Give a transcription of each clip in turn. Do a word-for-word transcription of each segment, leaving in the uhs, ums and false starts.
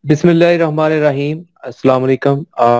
बिस्मिल्लाहिर्रहमानिर्रहीम। अस्सलाम वालेकुम।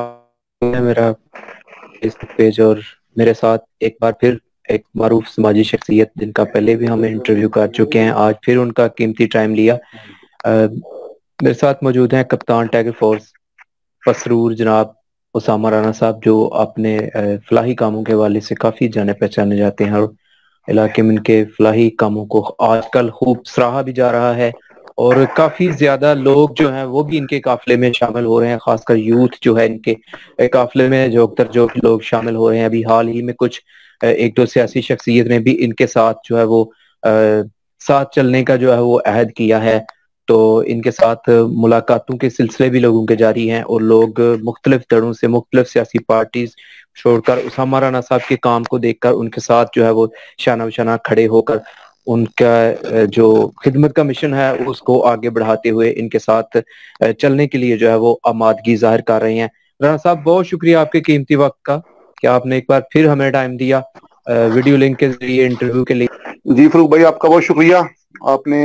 आप है मेरा फेसबुक पेज और मेरे साथ एक बार फिर एक मारूफ समाजी शख्सियत जिनका पहले भी हम इंटरव्यू कर चुके हैं, आज फिर उनका कीमती टाइम लिया। अ, मेरे साथ मौजूद हैं कप्तान टाइगर फोर्स पसरूर जनाब उसामा राना साहब, जो अपने अ, फलाही कामों के हवाले से काफ़ी जाने पहचाने जाते हैं और इलाके में इनके फलाही कामों को आजकल खूब सराहा भी जा रहा है और काफी ज्यादा लोग जो हैं वो भी इनके काफिले में शामिल हो रहे हैं। खासकर यूथ जो है इनके अ, काफिले में जो अक्सर जो लोग शामिल हो रहे हैं। अभी हाल ही में कुछ अ, एक दो सियासी शख्सियत ने भी इनके साथ जो है वो अ, साथ चलने का जो है वो अहद किया है। तो इनके साथ मुलाकातों के सिलसिले भी लोगों के जारी हैं और लोग मुख्तलिफ दलों से मुख्तलिफ सियासी पार्टी छोड़कर उसामा राना साहब के काम को देखकर उनके साथ जो है वो शाना बशाना खड़े होकर उनका अ, जो खिदमत का मिशन है उसको आगे बढ़ाते हुए इनके साथ अ, चलने के लिए जो है वो आमादगी जाहिर कर रहे हैं। राणा साहब, बहुत शुक्रिया आपके कीमती वक्त का कि आपने एक बार फिर हमें टाइम दिया अ, वीडियो लिंक के जरिए इंटरव्यू के लिए। जी फरूक भाई, आपका बहुत शुक्रिया। आपने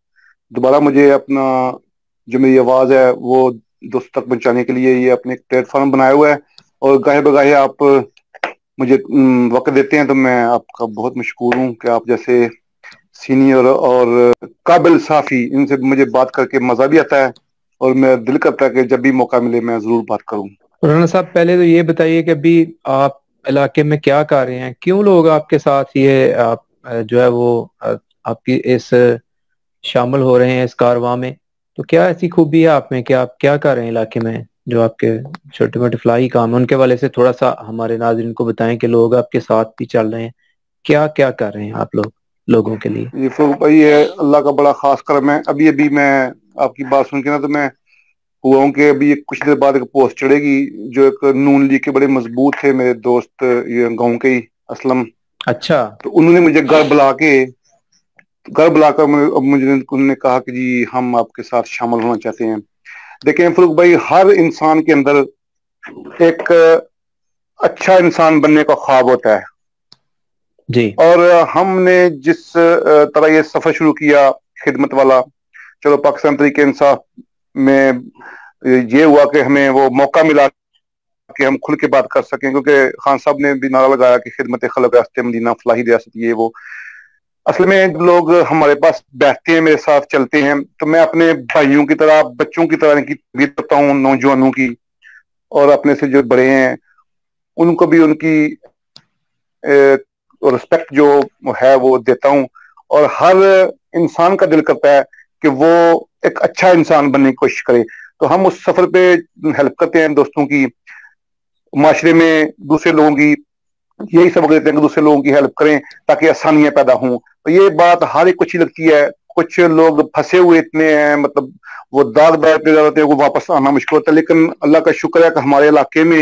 दोबारा मुझे अपना जो मेरी आवाज़ है वो दोस्त तक पहुंचाने के लिए ये अपने प्लेटफॉर्म बनाया हुआ है, और गाहे बगाहे आप मुझे अम, वक्त देते हैं, तो मैं आपका बहुत मशकूर हूँ कि आप जैसे सीनियर और काबिल साफी इनसे मुझे बात करके मज़ा भी आता है, और मेरा दिल करता है कि जब भी मौका मिले मैं ज़रूर बात करूँ। राणा साहब, पहले तो ये बताइए कि अभी आप इलाके में क्या कर रहे हैं, क्यों लोग आपके साथ ये आप अ, जो है वो अ, आपकी इस शामिल हो रहे हैं इस कारवां में। तो क्या ऐसी खूबी है आप में कि आप क्या कर रहे हैं इलाके में, जो आपके छोटे मोटे फलाही काम है उनके वाले से थोड़ा सा हमारे नाज़रीन को बताएं कि लोग आपके साथ भी चल रहे हैं। क्या क्या कर रहे हैं आप लोग लोगों के लिए। ये फरूक भाई, ये अल्लाह का बड़ा खास करम है। अभी अभी मैं आपकी बात सुन के ना, तो मैं हुआ हूँ कि अभी एक कुछ देर बाद एक पोस्ट चढ़ेगी। जो एक नून लीग के बड़े मजबूत थे मेरे दोस्त, ये गाँव के ही असलम, अच्छा। तो उन्होंने मुझे घर बुला के घर बुलाकर मुझे अब मुझे उन्होंने कहा कि जी हम आपके साथ शामिल होना चाहते हैं। देखें फरूक भाई, हर इंसान के अंदर एक अच्छा इंसान बनने का ख्वाब होता है, जी। और हमने जिस तरह ये सफर शुरू किया खिदमत वाला, चलो पाकिस्तान तरीके इंसाफ में ये हुआ कि हमें वो मौका मिला कि हम खुल के बात कर सकें, क्योंकि खान साहब ने भी नारा लगाया कि खिदमत खलक रास्ते मदीना फलाही रियासत ये वो। असल में लोग हमारे पास बैठते हैं, मेरे साथ चलते हैं, तो मैं अपने भाइयों की तरह बच्चों की तरह इनकी तरबियत करता हूँ, नौजवानों की, और अपने से जो बड़े हैं उनको भी उनकी रिस्पेक्ट जो है वो देता हूँ। और हर इंसान का दिल करता है कि वो एक अच्छा इंसान बनने की कोशिश करे। तो हम उस सफर पे हेल्प करते हैं दोस्तों की, माशरे में दूसरे लोगों की, यही सबक देते हैं कि दूसरे लोगों की हेल्प करें ताकि आसानियां पैदा हों। तो ये बात हर एक को अच्छी लगती है। कुछ लोग फंसे हुए इतने हैं, मतलब वो दाग दाग पे जाते हैं, वो वापस आना मुश्किल होता है, लेकिन अल्लाह का शुक्र है कि हमारे इलाके में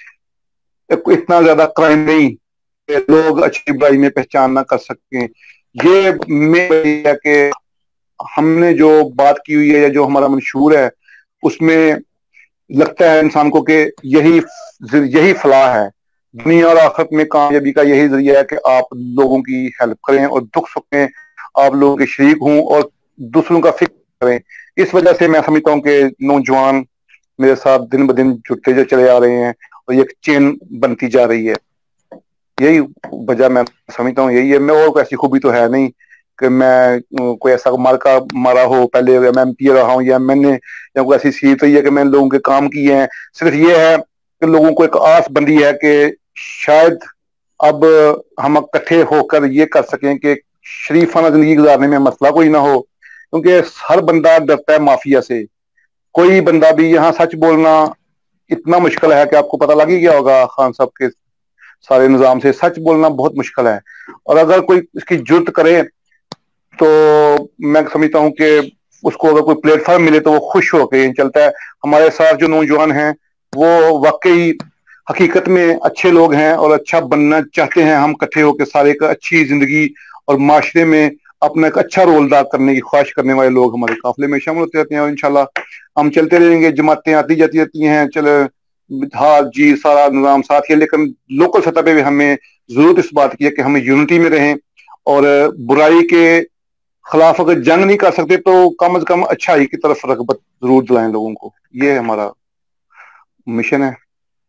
इतना ज्यादा क्राइम नहीं कि लोग अच्छी बुराई में पहचान ना कर सकें। ये में है कि हमने जो बात की हुई है या जो हमारा मंशूर है उसमें लगता है इंसान को कि यही यही फलाह है। दुनिया और आखिरत में कामयाबी का यही जरिया है कि आप लोगों की हेल्प करें और दुख सुख में आप लोगों के शरीक हों और दूसरों का फिक्र करें। इस वजह से मैं समझता हूँ कि नौजवान मेरे साथ दिन ब दिन जुड़ते जो चले आ रहे हैं और ये चेन बनती जा रही है। यही वजह मैं समझता हूँ, यही है। मैं और कोई ऐसी खूबी तो है नहीं कि मैं कोई ऐसा मार्का मारा हो पहले, या मैं एम पी रहा हूँ, या मैंने या कोई ऐसी सीट रही है कि मैंने लोगों के काम किए हैं। सिर्फ ये है कि लोगों को एक आस बंधी है कि शायद अब हम इकट्ठे होकर ये कर सकें कि शरीफाना जिंदगी गुजारने में मसला कोई ना हो, क्योंकि हर बंदा डरता है माफिया से। कोई बंदा भी यहाँ सच बोलना इतना मुश्किल है कि आपको पता लग ही गया होगा खान साहब के सारे निजाम से, सच बोलना बहुत मुश्किल है। और अगर कोई इसकी जुर्त करे तो मैं समझता हूँ कि उसको अगर कोई प्लेटफॉर्म मिले तो वो खुश होकर चलता है। हमारे साथ जो नौजवान हैं वो वाकई हकीकत में अच्छे लोग हैं और अच्छा बनना चाहते हैं। हम इकट्ठे होकर सारे एक अच्छी जिंदगी और माशरे में अपना एक अच्छा रोल अदा करने की ख्वाहिश करने वाले लोग हमारे काफिले में शामिल होते रहते हैं, और इंशाल्लाह हम चलते रहेंगे। जमातें आती जाती रहती हैं, चल हाँ जी, सारा निज़ाम साथ ही है, लेकिन लोकल सतह पे भी हमें जरूरत इस बात की है कि हमें यूनिटी में रहें और बुराई के खिलाफ अगर जंग नहीं कर सकते तो कम से कम अच्छाई की तरफ रगबत जरूर दिलाएं लोगों को। ये हमारा मिशन है।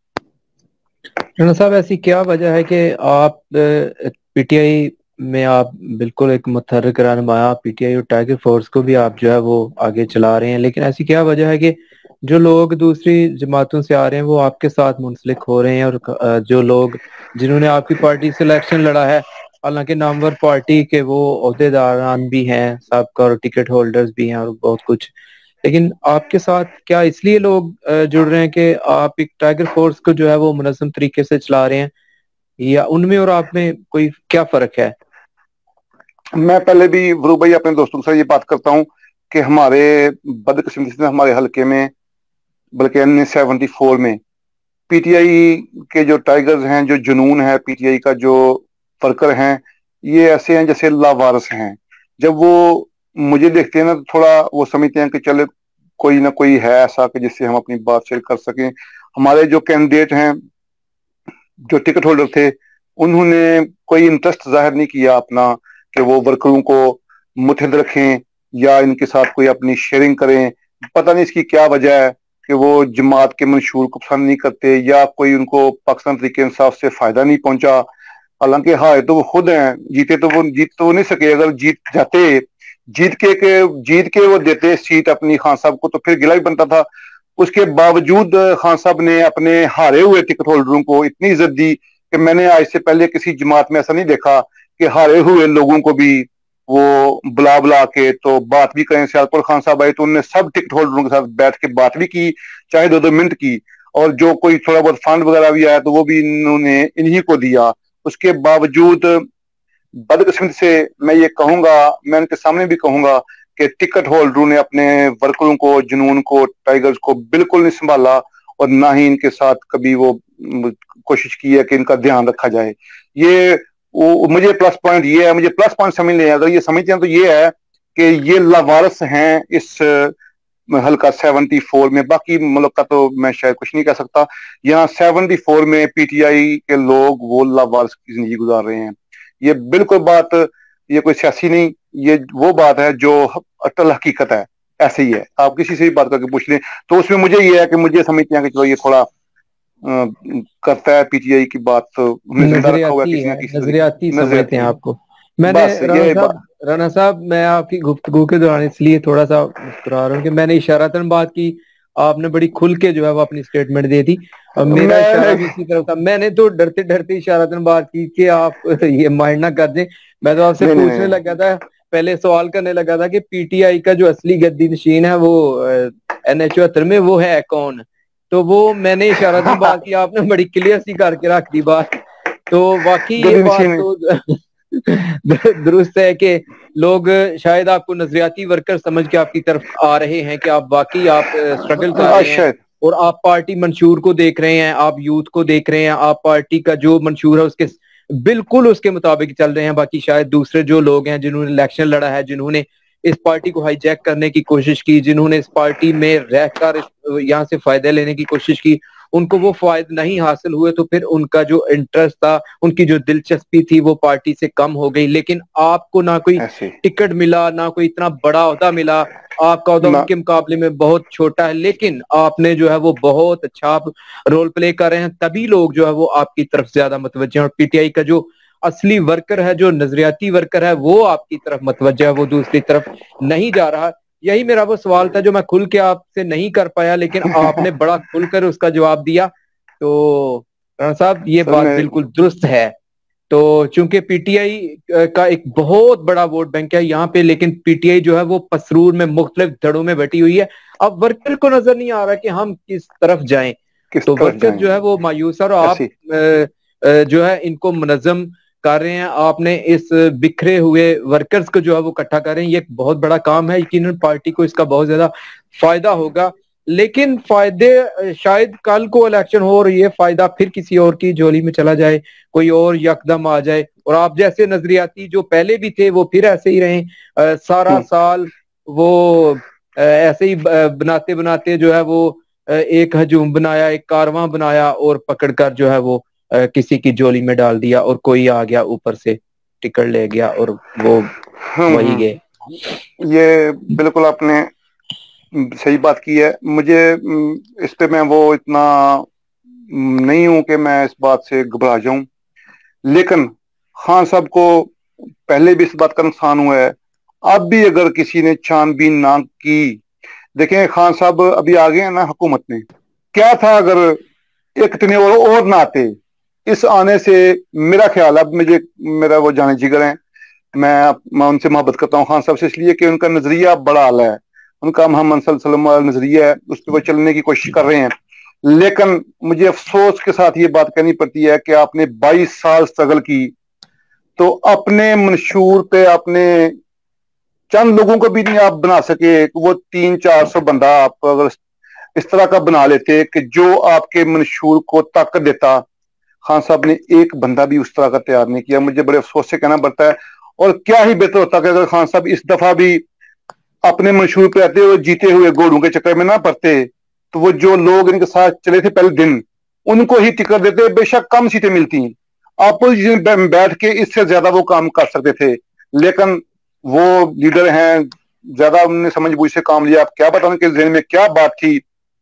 राणा साहब, ऐसी क्या वजह है कि आप पीटीआई में आप बिल्कुल एक मुतहर्रिक रहनुमा, पीटीआई और टाइगर फोर्स को भी आप जो है वो आगे चला रहे हैं, लेकिन ऐसी क्या वजह है कि जो लोग दूसरी जमातों से आ रहे हैं वो आपके साथ मुंसलिक हो रहे हैं, और अ, जो लोग जिन्होंने आपकी पार्टी से इलेक्शन लड़ा है, हालांकि नामवर पार्टी के वो अहदेदारान भी हैं सबका और टिकट होल्डर्स भी हैं और बहुत कुछ, लेकिन आपके साथ क्या इसलिए लोग अ, जुड़ रहे हैं कि आप एक टाइगर फोर्स को जो है वो मुनज़्ज़म तरीके से चला रहे हैं, या उनमें और आप में कोई क्या फर्क है? मैं पहले भी वरू भाई अपने दोस्तों के साथ ये बात करता हूँ कि हमारे बदकिस्मती से हमारे हल्के में, बल्कि एन सेवेंटी फोर में पीटीआई के जो टाइगर्स हैं, जो जुनून है पीटीआई का, जो वर्कर हैं, ये ऐसे हैं जैसे लावारिस हैं। जब वो मुझे देखते हैं ना तो थोड़ा वो समझते हैं कि चलो कोई ना कोई है ऐसा कि जिससे हम अपनी बात शेयर कर सकें। हमारे जो कैंडिडेट हैं, जो टिकट होल्डर थे, उन्होंने कोई इंटरेस्ट जाहिर नहीं किया अपना कि वो वर्करों को मुतहद रखें या इनके साथ कोई अपनी शेयरिंग करें। पता नहीं इसकी क्या वजह है कि वो जमात के मंशूर को पसंद नहीं करते या कोई उनको पाकिस्तान तरीके इंसाफ से फायदा नहीं पहुंचा। हालांकि हाय तो वो खुद हैं, जीते तो वो जीत तो नहीं सके। अगर जीत जाते, जीत के, के जीत के वो देते सीट अपनी खान साहब को, तो फिर गिला भी बनता था। उसके बावजूद खान साहब ने अपने हारे हुए टिकट होल्डरों को इतनी इज्जत दी कि मैंने आज से पहले किसी जमात में ऐसा नहीं देखा कि हारे हुए लोगों को भी वो बुला बुला के तो बात भी करें। सियालपुर खान साहब आए तो उन्होंने सब टिकट होल्डरों के साथ बैठ के बात भी की, चाहे दो दो मिनट की, और जो कोई थोड़ा बहुत फंड वगैरह भी आया तो वो भी इन्होंने इन्हीं को दिया। उसके बावजूद बदकिस्मती से मैं ये कहूंगा, मैं उनके सामने भी कहूंगा कि टिकट होल्डरों ने अपने वर्करों को, जुनून को, टाइगर्स को बिल्कुल नहीं संभाला, और ना ही इनके साथ कभी वो कोशिश की है कि इनका ध्यान रखा जाए। ये वो, मुझे प्लस पॉइंट ये है, मुझे प्लस पॉइंट समझ लें। अगर ये समझते हैं तो ये है कि ये लावारिस हैं इस हल्का सेवेंटी फोर में। बाकी मुल्क का तो मैं शायद कुछ नहीं कह सकता। यहाँ सेवेंटी फोर में पीटीआई के लोग वो लावारिस की जिंदगी गुजार रहे हैं। ये बिल्कुल बात, ये कोई सियासी नहीं, ये वो बात है जो अटल हकीकत है। ऐसे ही है, आप किसी से भी बात करके पूछ लें तो उसमें मुझे ये है कि मुझे समझते हैं कि चलो ये थोड़ा आ, करता है पीटीआई की बात, तो हमने जिंदा रखा हुआ है नजरियाती किसी ना है, किसी नजरियाती तरीके। समझते हैं नजरियाती है, आपको। मैंने बस राणा ये साहब बात। राणा साहब मैं आपकी गुफ्तगू के दौरान इसलिए थोड़ा सा मुस्कुरा रहा हूँ कि मैंने इशारतन बात की, आपने बड़ी खुल के जो है वो अपनी स्टेटमेंट दी थी, और मेरा इशारा मैं भी इसी तरफ था। मैंने तो डरते डरते इशारतन बात की कि आप ये माइंड ना कर दें। मैं तो आपसे नहीं नहीं पूछने नहीं, लगा था, पहले सवाल करने लगा था कि पीटीआई का जो असली गद्दी नशीन है वो एन एच चौहत्तर में वो है कौन। तो वो मैंने इशारतन बात की, आपने बड़ी क्लियर सी करके रख दी बात। तो वाकई ये गद्दी बात नशीन। तो दुरुस्त है कि लोग शायद आपको नजरियाती वर्कर समझ के आपकी तरफ आ रहे हैं, कि आप वाकई आप स्ट्रगल कर रहे हैं शायद और आप पार्टी मंशूर को देख रहे हैं, आप यूथ को देख रहे हैं, आप पार्टी का जो मंशूर है उसके बिल्कुल उसके मुताबिक चल रहे हैं। बाकी शायद दूसरे जो लोग हैं जिन्होंने इलेक्शन लड़ा है, जिन्होंने इस पार्टी को हाईजैक करने की कोशिश की, जिन्होंने इस पार्टी में रहकर यहाँ से फायदे लेने की कोशिश की, उनको वो फायदे नहीं हासिल हुए, तो फिर उनका जो इंटरेस्ट था, उनकी जो दिलचस्पी थी वो पार्टी से कम हो गई। लेकिन आपको ना कोई ऐसे टिकट मिला, ना कोई इतना बड़ा ओहदा मिला, आपका ओहदा ना। उनके मुकाबले में बहुत छोटा है, लेकिन आपने जो है वो बहुत अच्छा आप रोल प्ले कर रहे हैं, तभी लोग जो है वो आपकी तरफ ज्यादा मुतवज्जे हैं। और पीटीआई का जो असली वर्कर है, जो नजरियाती वर्कर है, वो आपकी तरफ मुतवज्जा है, वो दूसरी तरफ नहीं जा रहा। यही मेरा वो सवाल था जो मैं खुल के आपसे नहीं कर पाया, लेकिन आपने बड़ा खुलकर उसका जवाब दिया। तो राणा साहब ये सर बात मैं बिल्कुल दुरुस्त है। तो चूंकि पीटीआई का एक बहुत बड़ा वोट बैंक है यहाँ पे, लेकिन पीटीआई जो है वो पसरूर में मुख्तलिफ धड़ों में बैठी हुई है। अब वर्कर को नजर नहीं आ रहा कि हम किस तरफ जाएं, किस तो तरफ वर्कर जाएं। जो है वो मायूस है। और आप ऐसी अ, अ, जो है इनको मुनज़्ज़म कर रहे हैं, आपने इस बिखरे हुए वर्कर्स को जो है वो इकट्ठा कर रहे हैं, ये एक बहुत बड़ा काम है। यकीनन पार्टी को इसका बहुत ज्यादा फायदा होगा, लेकिन फायदे शायद कल को इलेक्शन हो और ये फायदा फिर किसी और की झोली में चला जाए, कोई और यकदम आ जाए, और आप जैसे नजरियाती जो पहले भी थे वो फिर ऐसे ही रहे सारा साल। वो अ, ऐसे ही बनाते बनाते जो है वो अ, एक हजूम बनाया, एक कारवां बनाया, और पकड़कर जो है वो अ, किसी की झोली में डाल दिया, और कोई आ गया ऊपर से टिकट ले गया और वो हम वही हम गए। ये बिल्कुल आपने सही बात की है। मुझे इस पे मैं वो इतना नहीं हूं कि मैं इस बात से घबरा जाऊं, लेकिन खान साहब को पहले भी इस बात का नुकसान हुआ है। अब भी अगर किसी ने छानबीन ना की, देखें खान साहब अभी आ गए हैं ना हुकूमत में, क्या था अगर एक इतने और, और ना आते। इस आने से मेरा ख्याल, अब मुझे, मेरा वो जाने जिगर है, मैं मैं उनसे मोहब्बत करता हूँ खान साहब से, इसलिए कि उनका नजरिया बड़ा आला है। उनका मोहम्मद सल्लल्लाहु अलैहि वसल्लम नजरिया है, उस पर वो चलने की कोशिश कर रहे हैं। लेकिन मुझे अफसोस के साथ ये बात कहनी पड़ती है कि आपने बाईस साल स्ट्रगल की, तो अपने मंशूर पे आपने चंद लोगों को भी नहीं आप बना सके। वो तीन चार सौ बंदा आप अगर इस तरह का बना लेते कि जो आपके मंशूर को ताकत देता, खान साहब ने एक बंदा भी उस तरह का तैयार नहीं किया। मुझे बड़े अफसोस से कहना पड़ता है। और क्या ही बेहतर होता कि अगर खान साहब इस दफा भी अपने मंशूर पे रहते हुए जीते हुए घोड़ों के चक्कर में ना पड़ते, तो वो जो लोग इनके साथ चले थे पहले दिन, उनको ही टिकट देते। बेशक कम सीटें मिलती, अपोजिशन में बैठ के इससे ज्यादा वो काम कर सकते थे, लेकिन वो लीडर हैं, ज्यादा उन्होंने समझ बूझ से काम लिया। आप क्या पता उनके जहन में क्या बात थी,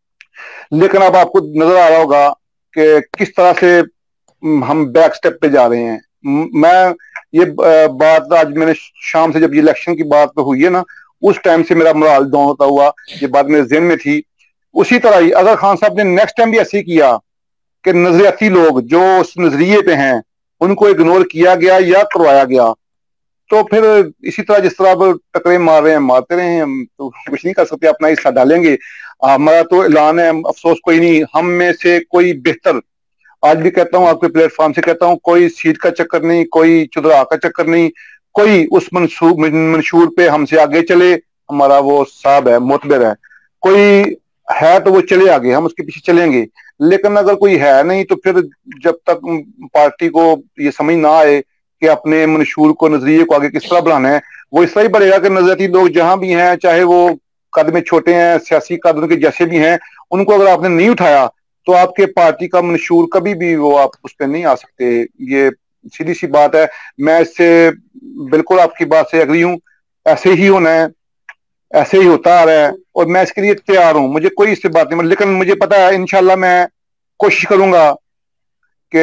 लेकिन अब आपको नजर आ रहा होगा कि किस तरह से हम बैक स्टेप पे जा रहे हैं। मैं ये बात आज मैंने शाम से जब ये इलेक्शन की बात तो हुई है ना, उस टाइम से मेरा मोराल डाउन होता हुआ, ये बात मेरे जहन में थी। उसी तरह ही अगर खान साहब ने नेक्स्ट टाइम भी ऐसे किया कि नजरियाती लोग जो उस नजरिए पे हैं उनको इग्नोर किया गया या करवाया गया, तो फिर इसी तरह जिस तरह अब टकरे मार रहे हैं मारते रहे हैं, हम तो कुछ नहीं कर सकते, अपना हिस्सा डालेंगे। हमारा तो ऐलान है, अफसोस कोई नहीं, हम में से कोई बेहतर, आज भी कहता हूँ आपके प्लेटफॉर्म से कहता हूँ, कोई सीट का चक्कर नहीं, कोई चुदरा का चक्कर नहीं, कोई उस मंशूर मंशूर पे हमसे आगे चले, हमारा वो साहब है, मोतबर है, कोई है तो वो चले आगे, हम उसके पीछे चलेंगे। लेकिन अगर कोई है नहीं, तो फिर जब तक पार्टी को ये समझ ना आए कि अपने मंशूर को, नजरिए को आगे किस तरह बढ़ाना है, वो इस तरह ही बढ़ेगा कि नजरियाती लोग जहां भी हैं, चाहे वो कद में छोटे हैं, सियासी कद उनके जैसे भी हैं, उनको अगर आपने नहीं उठाया तो आपके पार्टी का मंशूर कभी भी वो आप उस पर नहीं आ सकते। ये सीधी सी बात है। मैं इससे बिल्कुल आपकी बात से एग्री हूं, ऐसे ही होना है, ऐसे ही होता आ रहा है, और मैं इसके लिए तैयार हूं, मुझे कोई इससे बात नहीं। लेकिन मुझे पता है इंशाल्लाह मैं कोशिश करूंगा कि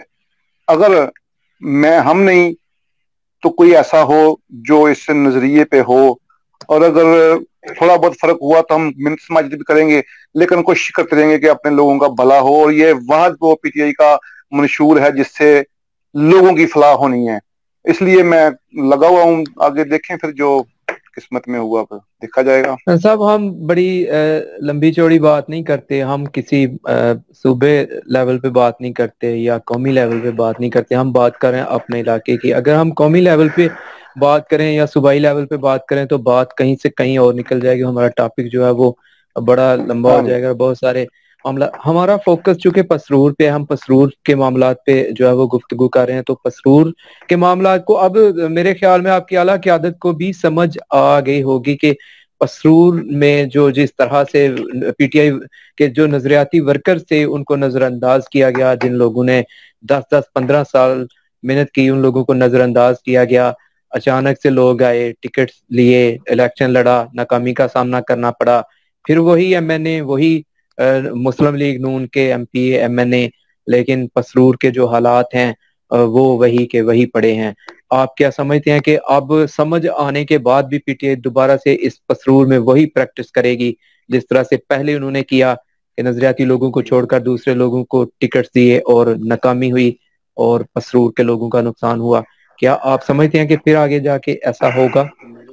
अगर मैं हम नहीं तो कोई ऐसा हो जो इस नजरिए पे हो, और अगर थोड़ा बहुत फर्क हुआ तो हम मिन्नत समाजत भी करेंगे, लेकिन कोशिश करते रहेंगे कि अपने लोगों का भला हो। और ये वाहद वो पीटीआई का मंशूर है जिससे लोगों की फलाह होनी है, इसलिए मैं लगा हुआ हूँ। आगे देखें फिर जो किस्मत में हुआ फिर देखा जाएगा। साहब हम बड़ी अ, लंबी चौड़ी बात नहीं करते, हम किसी अ, सूबे लेवल पे बात नहीं करते या कौमी लेवल पे बात नहीं करते, हम बात कर रहे हैं अपने इलाके की। अगर हम कौमी लेवल पे बात करें या सूबाई लेवल पे बात करें तो बात कहीं से कहीं और निकल जाएगी, हमारा टॉपिक जो है वो बड़ा लंबा हो हाँ जी। जाएगा, बहुत सारे मामला। हमारा फोकस चूंकि पसरूर पे, हम पसरूर के मामला पे जो है वो गुफ्तगू कर रहे हैं, तो पसरूर के मामला को अब मेरे ख्याल में आपकी आला क़यादत को भी समझ आ गई होगी कि पसरूर में जो जिस तरह से पीटीआई के जो नजरियाती वर्कर थे उनको नजरअंदाज किया गया, जिन लोगों ने दस दस पंद्रह साल मेहनत की उन लोगों को नजरअंदाज किया गया। अचानक से लोग आए, टिकट लिए, इलेक्शन लड़ा, नाकामी का सामना करना पड़ा, फिर वही एमएनए, वही मुस्लिम लीग नून के एमपी एमएनए, लेकिन पसरूर के जो हालात हैं वो वही के वही पड़े हैं। आप क्या समझते हैं कि अब समझ आने के बाद भी पीटीआई दोबारा से इस पसरूर में वही प्रैक्टिस करेगी जिस तरह से पहले उन्होंने किया कि नजरियाती लोगों को छोड़कर दूसरे लोगों को टिकट दिए और नाकामी हुई और पसरूर के लोगों का नुकसान हुआ? क्या आप समझते हैं कि फिर आगे जाके ऐसा होगा?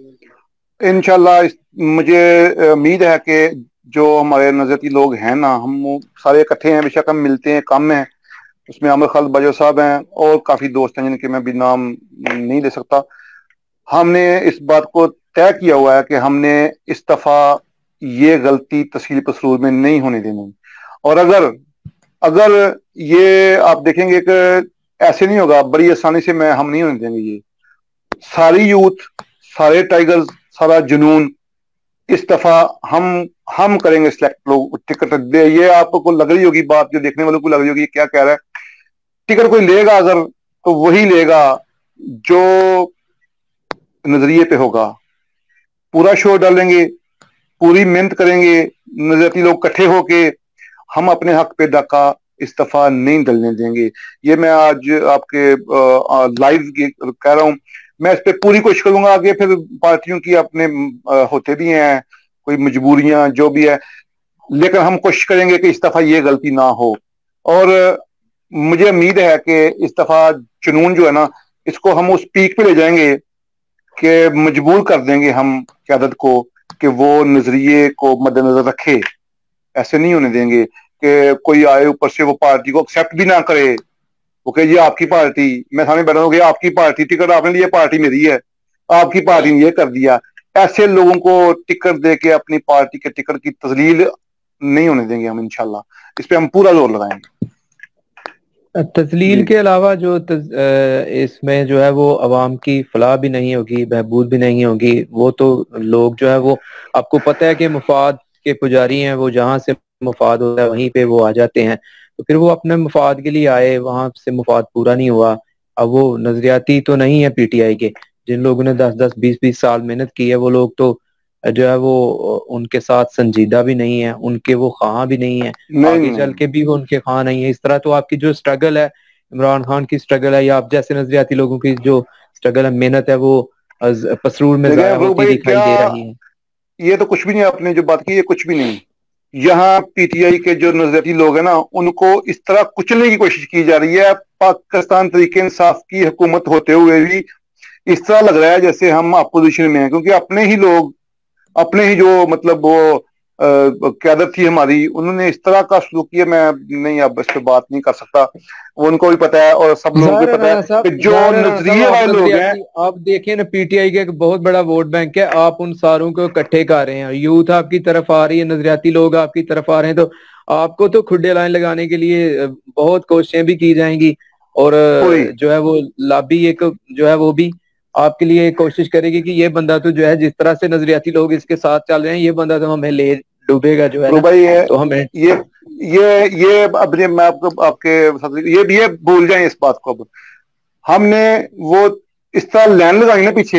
इंशाल्लाह मुझे उम्मीद है कि जो हमारे नजरती लोग हैं ना, हम वो सारे इकट्ठे हैं, बेशक हम मिलते हैं कम है, उसमें अमर खालिद बाजवा साहब हैं और काफी दोस्त हैं जिनके मैं भी नाम नहीं ले सकता। हमने इस बात को तय किया हुआ है कि हमने इस दफा ये गलती तहसील पसरूर में नहीं होने देनी। और अगर अगर ये आप देखेंगे कि ऐसे नहीं होगा बड़ी आसानी से, मैं हम नहीं होने देंगे। ये सारी यूथ, सारे टाइगर्स, सारा जुनून इस दफा हम हम करेंगे सिलेक्ट। लोग टिकट दे, ये आपको लग रही होगी बात, जो देखने वालों को लग रही होगी क्या कह रहा है। टिकट कोई लेगा अगर तो वही लेगा जो नजरिए पे होगा, पूरा शोर डालेंगे, पूरी मेहनत करेंगे, नजरियाती लोग इकट्ठे होके हम अपने हक पे डाका इस्तीफा नहीं डलने देंगे। ये मैं आज आपके लाइव कह रहा हूँ। मैं इस पे पूरी कोशिश करूंगा। आगे फिर पार्टियों की अपने आ, होते भी हैं कोई मजबूरियां जो भी है, लेकिन हम कोशिश करेंगे कि इस दफा ये गलती ना हो। और मुझे उम्मीद है कि इस दफा जुनून जो है ना, इसको हम उस पीक पे ले जाएंगे कि मजबूर कर देंगे हम क़यादत को कि वो नजरिए को मद्देनजर रखे। ऐसे नहीं होने देंगे कि कोई आए ऊपर से वो पार्टी को एक्सेप्ट भी ना करे। ओके, ये आपकी पार्टी, मैं सामने बैठा हूँ, आपकी पार्टी, टिकट आपने लिया, पार्टी मेरी है, आपकी पार्टी ने ये कर दिया। ऐसे लोगों को टिकट दे के अपनी पार्टी के टिकट की तजलील नहीं होने देंगे हम इंशाल्लाह। इस पे हम पूरा जोर लगाएंगे। तजलील के अलावा जो तज, इसमें जो है वो अवाम की फलाह भी नहीं होगी, बहबूद भी नहीं होगी। वो तो लोग जो है वो, आपको पता है कि मुफाद के पुजारी हैं, वो जहाँ से मुफाद होता है वहीं पे वो आ जाते हैं। तो फिर वो अपने मुफाद के लिए आए, वहां से मुफाद पूरा नहीं हुआ। अब वो नजरियाती तो नहीं है पीटीआई के, जिन लोगों ने दस दस बीस बीस साल मेहनत की है, वो लोग तो जो है वो उनके साथ संजीदा भी नहीं है, उनके वो खां भी नहीं है, नहीं आगे नहीं चल के भी वो उनके खां नहीं है। इस तरह तो आपकी जो स्ट्रगल है, इमरान खान की स्ट्रगल है, या आप जैसे नजरियाती लोगों की जो स्ट्रगल है, मेहनत है, वो पसरूर में देखें जाया अफरूक होती भाई, दिखाई क्या दे रही है। ये तो कुछ भी नहीं, आपने जो बात की ये कुछ भी नहीं। यहाँ पीटीआई के जो नजरियाती लोग हैं ना, उनको इस तरह कुचलने की कोशिश की जा रही है। पाकिस्तान तरीके इंसाफ की हुकूमत होते हुए भी इस तरह लग रहा है जैसे हम अपोजिशन में हैं, क्योंकि अपने ही लोग, अपने ही जो मतलब वो क़यादत थी हमारी, उन्होंने इस तरह का शुरू किया। मैं नहीं, अब इस पर बात नहीं कर सकता, वो उनको भी पता है और सब लोगों को पता है कि जो नजरिए वाले लोग हैं। आप देखें ना, पीटीआई का एक बहुत बड़ा वोट बैंक है, आप उन सारों को इकट्ठे कर रहे हैं, यूथ आपकी तरफ आ रही है, नजरियाती लोग आपकी तरफ आ रहे हैं, तो आपको तो खुडे लाइन लगाने के लिए बहुत कोशिशें भी की जाएंगी, और जो है वो लॉबी एक जो है वो भी आपके लिए कोशिश करेगी कि ये बंदा तो जो है, जिस तरह से नजरियाती लोग इसके साथ चल रहे हैं, ये बंदा तो हमें ले डूबेगा जो है तो ना, भाई ये, तो हमें ये ये ये अब मैं आपको आपके ये भी ये भूल जाए इस बात को। अब हमने वो इस तरह लाइन लगाई ना पीछे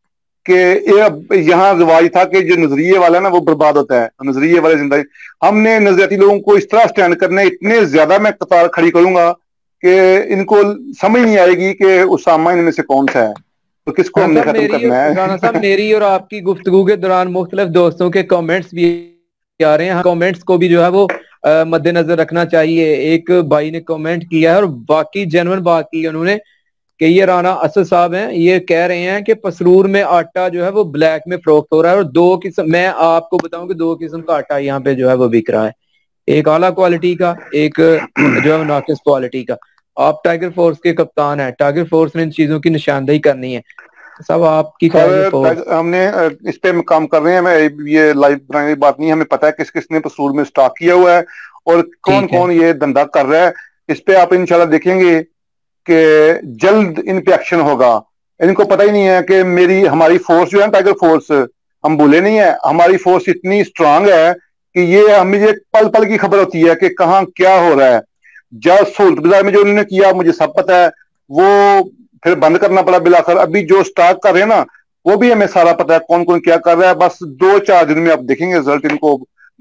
कि ये यहाँ रिवाज था कि जो नजरिए वाला है ना वो बर्बाद होता है, नजरिए वाले जिंदगी। हमने नजरियाती लोगों को इस तरह स्टैंड करने, इतने ज्यादा मैं कतार खड़ी करूंगा कि इनको समझ नहीं आएगी कि उसामा इनमें से कौन सा है, तो किसको हमने खत्म करना है। राना साहब, मेरी और आपकी गुफ्तगू के दौरान मुख्तलिफ दोस्तों के कमेंट्स भी आ रहे हैं, कमेंट्स को भी जो है वो मद्देनजर रखना चाहिए। एक भाई ने कमेंट किया है और बाकी जेन्युइन बात की है उन्होंने, कि ये राना असद साहब हैं, ये कह रहे हैं कि पसरूर में आटा जो है वो ब्लैक में फरोख्त हो रहा है, और दो किस्म, मैं आपको बताऊं कि दो किस्म का आटा यहाँ पे जो है वो बिक रहा है, एक आला क्वालिटी का, एक जो है नाकिस क्वालिटी का। आप टाइगर फोर्स के कप्तान हैं, टाइगर फोर्स ने इन चीजों की निशानदेही करनी है। सब आपकी टाइगर फोर्स, हमने इस पे काम कर रहे हैं। मैं ये लाइव बनाने की बात नहीं, हमें पता है किस किसने पसूर में स्टॉक किया हुआ है और कौन कौन ये धंधा कर रहा है। इस पे आप इंशाल्लाह देखेंगे कि जल्द इन पे एक्शन होगा। इनको पता ही नहीं है कि मेरी हमारी फोर्स जो है टाइगर फोर्स, हम भूले नहीं है, हमारी फोर्स इतनी स्ट्रांग है कि ये हमें ये पल पल की खबर होती है कि कहाँ क्या हो रहा है। जब सहूलत बाजार में जो उन्होंने किया मुझे सब पता है, वो फिर बंद करना पड़ा बिलाकर। अभी जो स्टार्ट कर रहे हैं ना, वो भी हमें सारा पता है कौन कौन क्या कर रहा है। बस दो चार दिन में आप देखेंगे रिजल्ट। इनको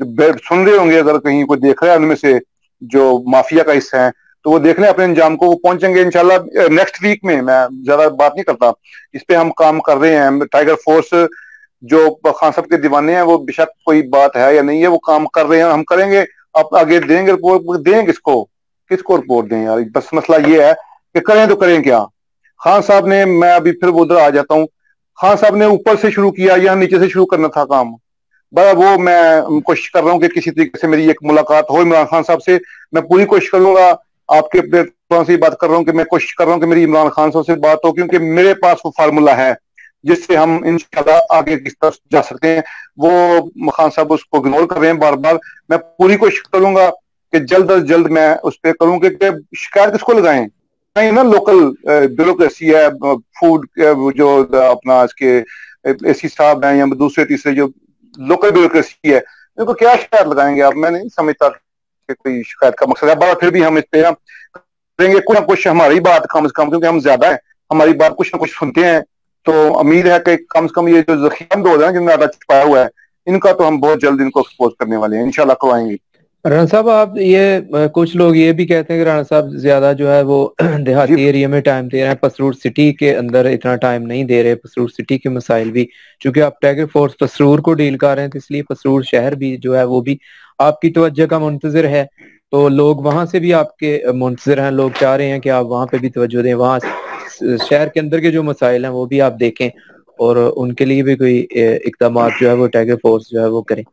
सुन रहे होंगे, अगर कहीं कोई देख रहा है उनमें से जो माफिया का हिस्सा है, तो वो देख लें अपने अंजाम को, वो पहुंचेंगे इंशाल्लाह नेक्स्ट वीक में। मैं ज्यादा बात नहीं करता, इस पे हम काम कर रहे हैं। टाइगर फोर्स जो खान साहब के दीवाने हैं, वो बेशक कोई बात है या नहीं है, वो काम कर रहे हैं, हम करेंगे। आप आगे देंगे रिपोर्ट, दें किसको किसको रिपोर्ट दें यार, बस मसला ये है कि करें तो करें क्या। खान साहब ने, मैं अभी फिर उधर आ जाता हूँ, खान साहब ने ऊपर से शुरू किया या नीचे से शुरू करना था काम, बड़ा वो मैं कोशिश कर रहा हूँ कि किसी तरीके से मेरी एक मुलाकात हो इमरान खान साहब से। मैं पूरी कोशिश करूंगा, आपके प्लेटफॉर्म से बात कर रहा हूँ कि मैं कोशिश कर रहा हूँ कि मेरी इमरान खान साहब से बात हो, क्योंकि मेरे पास वो फार्मूला है जिससे हम इंशाल्लाह आगे किस तरफ जा सकते हैं। वो खान साहब उसको इग्नोर कर रहे हैं बार बार। मैं पूरी कोशिश करूंगा कि जल्द अज जल्द मैं उस पर करूँ कि शिकायत किसको लगाएं। नहीं ना, लोकल ब्यूरोक्रेसी है, फूड जो अपना इसके एसी साहब हैं या दूसरे तीसरे जो लोकल ब्यूरोक्रेसी है, इनको क्या शिकायत लगाएंगे आप। मैं नहीं समझता कि कोई शिकायत का मकसद है। बार फिर भी हम इस पे करेंगे कुछ ना कुछ, हमारी बात कम से कम, क्योंकि हम ज्यादा है, हमारी बात कुछ ना कुछ सुनते हैं, तो उम्मीद है कि कम से कम ये जो जखीम दो है जिनमें आटा छुपाया हुआ है, इनका तो हम बहुत जल्द इनको एक्सपोज करने वाले हैं, इंशाल्लाह करवाएंगे। राणा साहब, आप ये कुछ लोग ये भी कहते हैं कि राणा साहब ज्यादा जो है वो देहाती एरिया में टाइम दे रहे हैं, पसरूर सिटी के अंदर इतना टाइम नहीं दे रहे। पसरूर सिटी के मसाइल भी, चूंकि आप टाइगर फोर्स पसरूर को डील कर रहे हैं, तो इसलिए पसरूर शहर भी जो है वो भी आपकी तवज्जो का मुंतजिर है। तो लोग वहां से भी आपके मुंतजिर हैं, लोग चाह रहे हैं कि आप वहां पे भी तवज्जो दें, वहां शहर के अंदर के जो मसाइल हैं वो भी आप देखें और उनके लिए भी कोई इकदाम जो है वो टाइगर फोर्स जो है वो करें।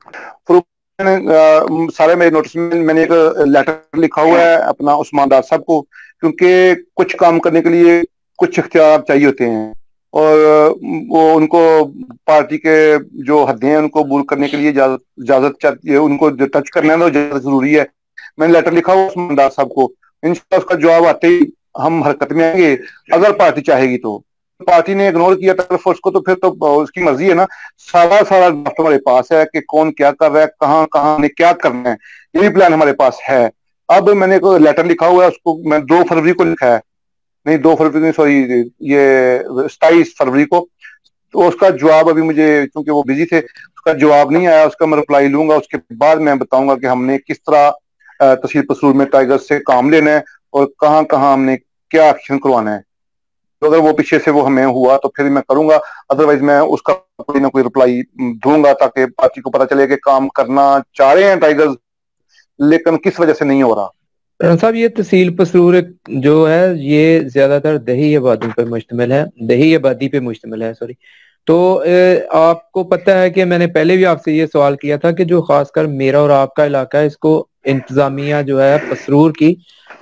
मैंने सारे मेरे नोटिस में मैंने एक लेटर लिखा हुआ है अपना उस्मान डार साहब को, क्योंकि कुछ काम करने के लिए कुछ इख्तियार चाहिए होते हैं और वो उनको पार्टी के जो हदें हैं उनको कबूल करने के लिए इजाजत चाहिए, उनको टच करना है तो इजाजत जरूरी है। मैंने लेटर लिखा हुआ उस्मान डार साहब को, इंशाल्लाह उसका जवाब आते ही हम हरकत में आएंगे, अगर पार्टी चाहेगी तो। पार्टी ने इग्नोर किया टाइगर फोर्स को तो फिर तो उसकी मर्जी है ना। सारा सारा ड्राफ्ट हमारे पास है कि कौन क्या कर रहा है, कहाँ कहाँ ने क्या करना है, ये भी प्लान हमारे पास है। अब मैंने को लेटर लिखा हुआ है, उसको मैं दो फरवरी को लिखा है, नहीं दो फरवरी नहीं सॉरी ये सताईस फरवरी को। तो उसका जवाब अभी मुझे, क्योंकि वो बिजी थे, उसका जवाब नहीं आया, उसका मैं रिप्लाई लूंगा, उसके बाद मैं बताऊंगा कि हमने किस तरह तहसील पसरूर में टाइगर से काम लेना है और कहाँ कहाँ हमने क्या एक्शन करवाना है। तो अगर वो पीछे से वो हमें हुआ तो फिर मैं करूंगा, अदरवाइज मैं उसका कोई ना कोई रिप्लाई दूंगा ताकि पार्टी को पता चले कि काम करना चाह रहे हैं टाइगर्स, लेकिन किस वजह से नहीं हो रहा। साहब, ये तहसील पसरूर जो है ये ज्यादातर दही आबादी पर मुश्तमिल है, दही आबादी पे मुश्तमिल है सॉरी। तो आपको पता है कि मैंने पहले भी आपसे ये सवाल किया था कि जो खासकर मेरा और आपका इलाका है, इसको इंतजामिया जो है पसरूर की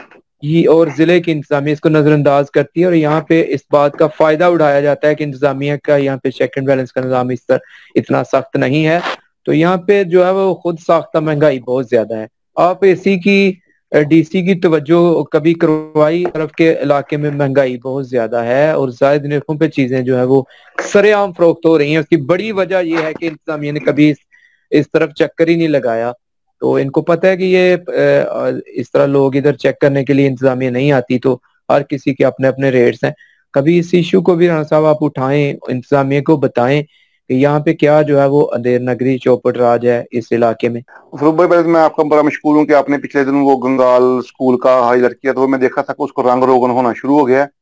ये और जिले की इंतजामिया इसको नजरअंदाज करती है और यहाँ पे इस बात का फायदा उठाया जाता है कि इंतजामिया का यहाँ पे चेक एंड बैलेंस का निजाम इस तरह इतना सख्त नहीं है। तो यहाँ पे जो है वो खुद साख्ता महंगाई बहुत ज्यादा है। आप इसी की डीसी की तवज्जो कभी करवाई, तरफ के इलाके में महंगाई बहुत ज्यादा है और जायद निरखों पे चीजें जो है वो सरेआम फरोख्त हो रही हैं। उसकी बड़ी वजह यह है कि इंतजामिया ने कभी इस, इस तरफ चक्कर ही नहीं लगाया। तो इनको पता है कि ये इस तरह लोग इधर चेक करने के लिए इंतजामिया नहीं आती, तो हर किसी के अपने अपने रेट्स हैं। कभी इस इशू को भी राणा साहब आप उठाएं, इंतजामिया को बताएं कि यहाँ पे क्या जो है वो अंधेर नगरी चौपट राज है इस इलाके में। फरूक भाई, मैं आपका बड़ा मशकूर हूँ कि आपने पिछले दिन वो गंगाल स्कूल का हाईलाइट किया, तो मैं देखा था कि उसको रंग रोगन होना शुरू हो गया।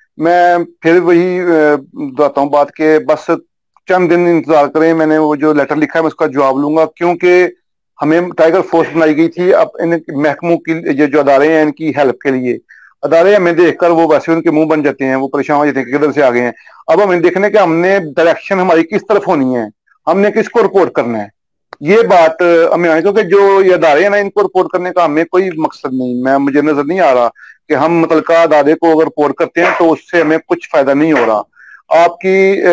मैं फिर वही बताता हूँ बात के, बस चंद दिन इंतजार करें, मैंने वो जो लेटर लिखा है मैं उसका जवाब लूंगा, क्योंकि हमें टाइगर फोर्स बनाई गई थी अब इन महकमों की ये जो अदारे हैं इनकी हेल्प के लिए। अदारे हमें देखकर वो वैसे उनके मुंह बन जाते हैं, वो परेशान हो जाते हैं कि किधर से आ गए हैं। अब हमें देखने कि हमने डायरेक्शन हमारी किस तरफ होनी है, हमने किसको रिपोर्ट करना है, ये बात हमें आने, क्योंकि जो ये अदारे हैं ना इनको रिपोर्ट करने का हमें कोई मकसद नहीं, मैं मुझे नजर नहीं आ रहा कि हम मुतलका अदारे को अगर रिपोर्ट करते हैं तो उससे हमें कुछ फायदा नहीं हो रहा। आपकी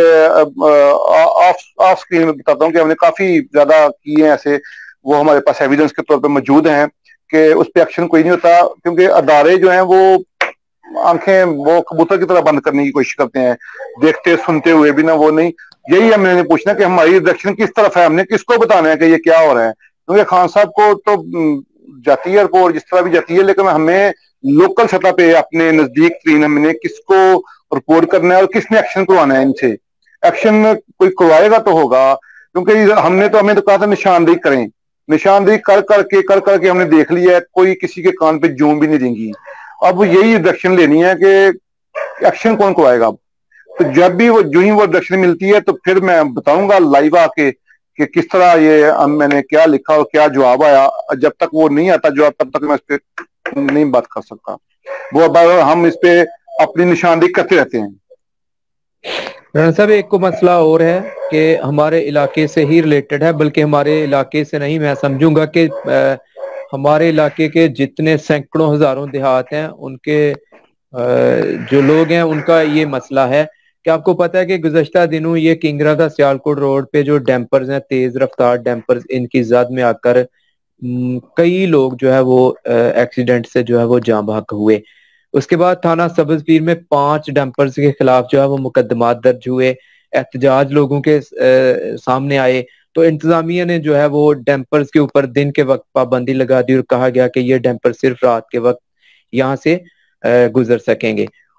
ऑफ स्क्रीन में बताता हूँ कि हमने काफी ज्यादा किए हैं ऐसे, वो हमारे पास एविडेंस के तौर पे मौजूद हैं कि उस पर एक्शन कोई नहीं होता, क्योंकि अदारे जो हैं वो आंखें वो कबूतर की तरह बंद करने की कोशिश करते हैं, देखते सुनते हुए भी ना वो नहीं। यही हमने पूछना कि हमारी डायरेक्शन किस तरफ है, हमने किसको बताना है कि ये क्या हो रहा है, क्योंकि खान साहब को तो जाती है रिपोर्ट जिस तरह भी जाती है, लेकिन हमें लोकल सतह पे अपने नजदीक तीन हमने किसको रिपोर्ट करना है और किसने एक्शन करवाना है। इनसे एक्शन कोई करवाएगा तो होगा, क्योंकि हमने तो हमें तो कहा था निशानदेही करें, निशानदेही कर करके कर करके हमने देख लिया है कोई किसी के कान पे जूम भी नहीं देंगी। अब यही डायरेक्शन लेनी है कि एक्शन कौन करवाएगा। अब तो जब भी वो जो ही वो डायरेक्शन मिलती है तो फिर मैं बताऊंगा लाइव आके कि किस तरह ये मैंने क्या लिखा और क्या जवाब आया। जब तक वो नहीं आता जवाब तब तक मैं इस पे नहीं बात कर सकता, वो बार हम इस पे अपनी निशानदेही करते रहते हैं। राणा साहब, एक को मसला और है कि हमारे इलाके से ही रिलेटेड है, बल्कि हमारे इलाके से नहीं, मैं समझूंगा कि आ, हमारे इलाके के जितने सैकड़ों हजारों देहात हैं उनके आ, जो लोग हैं उनका ये मसला है कि आपको पता है कि गुज़श्ता दिनों ये किंगरा का सियालकोट रोड पे जो डैम्पर्स हैं, तेज रफ्तार डैम्पर्स, इनकी जद में आकर कई लोग जो है वो एक्सीडेंट से जो है वो जाँ बहक हुए। उसके बाद थाना सब्ज पीर में पांच डंपर्स के खिलाफ जो है वो मुकदमात दर्ज हुए, एहतजाज लोगों के आ, सामने आए। तो इंतजामिया ने जो है वो डंपर्स के ऊपर दिन के वक्त पाबंदी लगा दी और कहा गया कि ये डंपर सिर्फ रात के वक्त यहाँ से गुजर सकेंगे।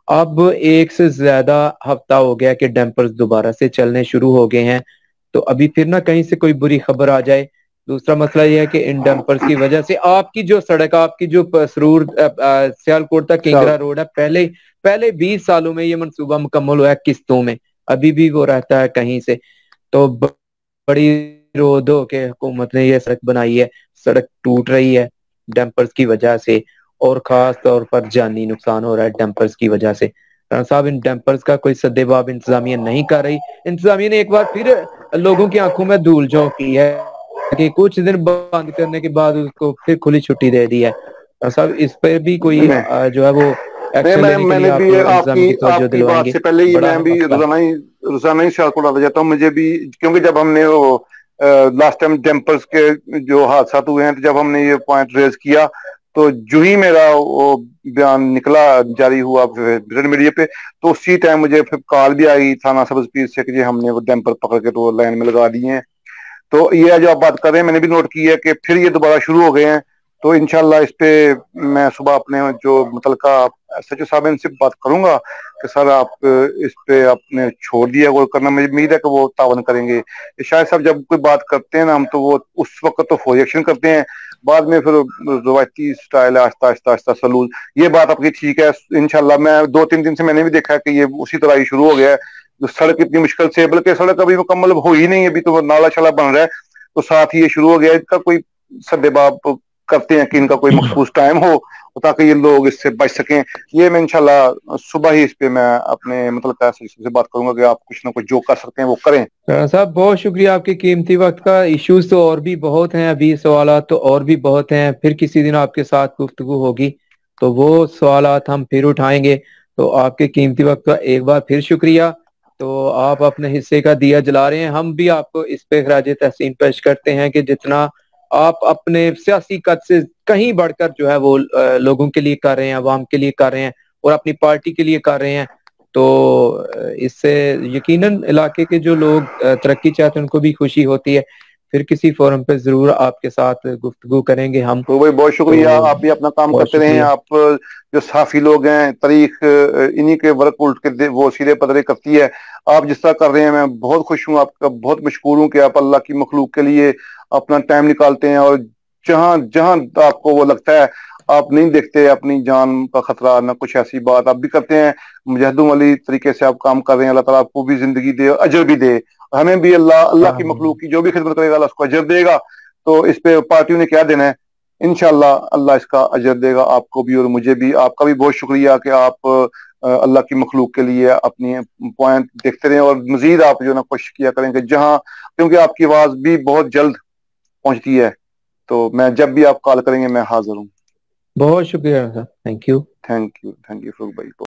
अब एक से ज्यादा हफ्ता हो गया कि डैम्पर्स दोबारा से चलने शुरू हो गए हैं, तो अभी फिर ना कहीं से कोई बुरी खबर आ जाए। दूसरा मसला यह है कि इन डैम्पर्स की वजह से आपकी जो सड़क, आपकी जो सरूर सियालकोट तक किंगरा रोड है, पहले पहले बीस सालों में ये मंसूबा मुकम्मल हुआ है किस्तों में, अभी भी वो रहता है कहीं से। तो बड़ी रोड हो के हुकूमत ने ये सड़क बनाई है, सड़क टूट रही है डैम्पर्स की वजह से, और खास तौर पर जानी नुकसान हो रहा है डैम्पर्स की वजह से। राना साहब, इन डैम्पर्स का कोई सद्देबाब इंतजामिया नहीं कर रही। इंतजामिया ने एक बार फिर लोगों की आंखों में धूल झोंक की है कि कुछ दिन बंद करने के बाद उसको फिर खुली छुट्टी दे दी है। राना साहब, इस पर भी कोई आ, जो है वो नहीं, एक्शन मैं लेने के लिए मैंने आप भी इंतजाम आपकी की तवज्जो आपकी बात दिलवाएंगे? से पहले ही बड़ा मैं अहम भी मसला है। रोजाना ही रोजाना ही सियालकोट आता जाता हूँ। मुझे भी, क्योंकि जब हमने वो लास्ट टाइम डैम्पर्स के जो हादसा हुए हैं, तो जब हमने ये पॉइंट रेज किया, तो जो ही मेरा वो बयान निकला, जारी हुआ प्रिंट मीडिया पे, तो उसी टाइम मुझे फिर कॉल भी आई थाना सब्ज पीर से कि जी हमने वो डैम्पर पकड़ के तो लाइन में लगा दिए हैं। तो ये जो आप बात कर रहे हैं, मैंने भी नोट की है कि फिर ये दोबारा शुरू हो गए हैं। तो इंशाल्लाह इस पे मैं सुबह अपने जो मुतलका सचिव साहब इनसे बात करूंगा कि सर आप इस पे आपने छोड़ दिया गौर करना। मुझे उम्मीद है कि वो तावन करेंगे। शायद साहब जब कोई बात करते हैं ना हम, तो वो उस वक्त तो फौरी एक्शन करते हैं, बाद में फिर रवायती स्टाइल है आस्ता आस्ता आस्ता सलूल। ये बात आपकी ठीक है। इंशाल्लाह मैं दो तीन दिन से मैंने भी देखा है कि ये उसी तरह ही शुरू हो गया है। जो सड़क इतनी मुश्किल से, बल्कि सड़क अभी मुकम्मल हो ही नहीं है, अभी तो नाला शाला बन रहा है, तो साथ ही ये शुरू हो गया। इसका कोई सद्देबाब करते हैं कि इनका कोई मखसूस टाइम हो ताकि ये लोग इससे बच सकें। ये मैं इंशाल्लाह सुबह ही इस पे मैं अपने मतलब से बात करूंगा कि आप कुछ ना कुछ जो कर सकते हैं वो करें। राणा साहब, बहुत शुक्रिया आपके कीमती वक्त का। इश्यूज तो और भी बहुत हैं, अभी सवालात तो और भी बहुत हैं। फिर किसी दिन आपके साथ गुफ्तगू होगी तो वो सवालात हम फिर उठाएंगे। तो आपके कीमती वक्त का एक बार फिर शुक्रिया। तो आप अपने हिस्से का दिया जला रहे हैं, हम भी आपको इस पे खराज तहसीन पेश करते हैं कि जितना आप अपने सियासी कद से कहीं बढ़कर जो है वो अ, लोगों के लिए कर रहे हैं, अवाम के लिए कर रहे हैं और अपनी पार्टी के लिए कर रहे हैं। तो अ, इससे यकीनन इलाके के जो लोग अ, तरक्की चाहते हैं उनको भी खुशी होती है। फिर किसी फोरम पे जरूर आपके साथ गुफ्तगू करेंगे हम। तो भाई बहुत शुक्रिया, तो आप भी अपना काम बहुत करते रहें। शुक्रिया। आप जो साफी लोग हैं, तारीख इन्हीं के वर्क उल्ट के दे- वो सीधे पदरे करती है। आप जिस तरह कर रहे हैं मैं बहुत खुश हूँ, आपका बहुत मशकूर हूँ कि आप अल्लाह की मखलूक के लिए अपना टाइम निकालते हैं। और जहां जहां आपको वो लगता है, आप नहीं देखते अपनी जान का खतरा, ना कुछ ऐसी बात आप भी करते हैं। मुजahदुम वाली तरीके से आप काम कर रहे हैं। अल्लाह ताला आपको भी जिंदगी दे, अजर भी दे। हमें भी अल्लाह अल्लाह की आमीन। मखलूक की जो भी खिदमत करेगा अल्लाह उसको अजर देगा। तो इस पे पार्टियों ने क्या देना है, इंशाल्लाह अल्लाह इसका अजर देगा आपको भी और मुझे भी। आपका भी बहुत शुक्रिया कि आप अ, अल्लाह की मखलूक के लिए अपनी पॉइंट देखते रहें और मजीद आप जो ना कोशिश किया करें कि जहां, क्योंकि आपकी आवाज भी बहुत जल्द पहुंचती है। तो मैं जब भी आप कॉल करेंगे मैं हाजिर हूँ। बहुत शुक्रिया sir, thank you. Thank you, thank you Farooq भाई।